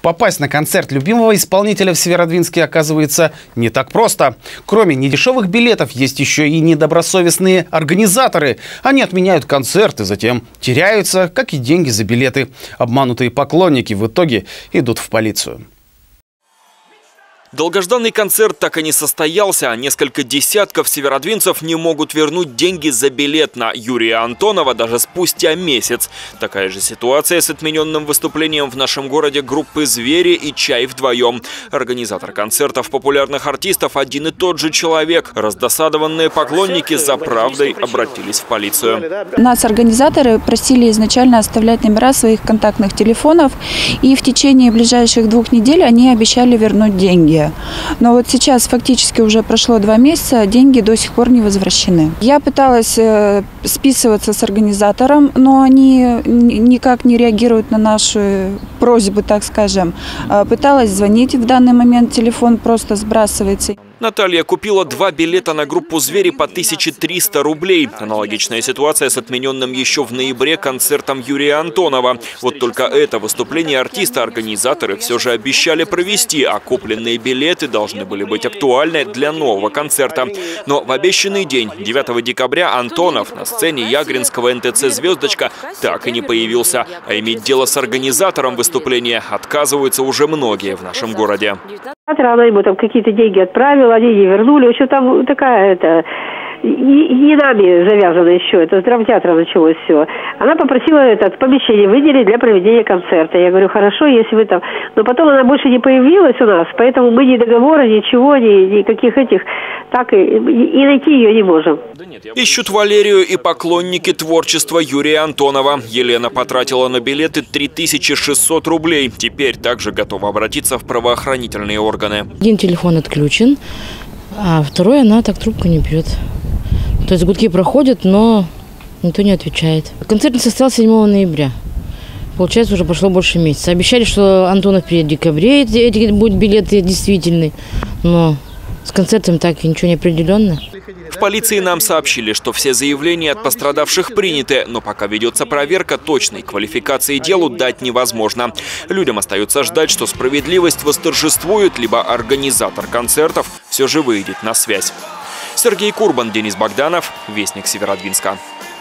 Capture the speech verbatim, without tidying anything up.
Попасть на концерт любимого исполнителя в Северодвинске оказывается не так просто. Кроме недешевых билетов, есть еще и недобросовестные организаторы. Они отменяют концерты, затем теряются, как и деньги за билеты. Обманутые поклонники в итоге идут в полицию. Долгожданный концерт так и не состоялся, а несколько десятков северодвинцев не могут вернуть деньги за билет на Юрия Антонова даже спустя месяц. Такая же ситуация с отмененным выступлением в нашем городе группы «Звери» и «Чай вдвоем». Организатор концертов популярных артистов один и тот же человек. Раздосадованные поклонники за правдой обратились в полицию. Нас организаторы просили изначально оставлять номера своих контактных телефонов, и в течение ближайших двух недель они обещали вернуть деньги. Но вот сейчас фактически уже прошло два месяца, деньги до сих пор не возвращены. Я пыталась э, списываться с организатором, но они никак не реагируют на наши просьбы, так скажем. Э, пыталась звонить, в данный момент телефон просто сбрасывается. Наталья купила два билета на группу «Звери» по тысяче триста рублей. Аналогичная ситуация с отмененным еще в ноябре концертом Юрия Антонова. Вот только это выступление артиста организаторы все же обещали провести, а купленные билеты должны были быть актуальны для нового концерта. Но в обещанный день, девятого декабря, Антонов на сцене Ягринского эн тэ цэ «Звездочка» так и не появился. А иметь дело с организатором выступления отказываются уже многие в нашем городе. Она ему там какие-то деньги отправила, они не вернули. В общем, там такая, это, не, не нами завязано еще, это с драмтеатра началось все. Она попросила это помещение выделить для проведения концерта. Я говорю, хорошо, если вы там... Но потом она больше не появилась у нас, поэтому мы ни договора, ничего, ни никаких этих... Так и, и найти ее не можем. Ищут Валерию и поклонники творчества Юрия Антонова. Елена потратила на билеты три тысячи шестьсот рублей. Теперь также готова обратиться в правоохранительные органы. Один телефон отключен, а второй она так трубку не бьет. То есть гудки проходят, но никто не отвечает. Концерт не состоялся седьмого ноября. Получается, уже прошло больше месяца. Обещали, что Антонов приедет в декабре, эти будут билеты действительные, но с концертом так и ничего не определенно. В полиции нам сообщили, что все заявления от пострадавших приняты, но пока ведется проверка, точной квалификации делу дать невозможно. Людям остается ждать, что справедливость восторжествует, либо организатор концертов все же выйдет на связь. Сергей Курбан, Денис Богданов, Вестник Северодвинска.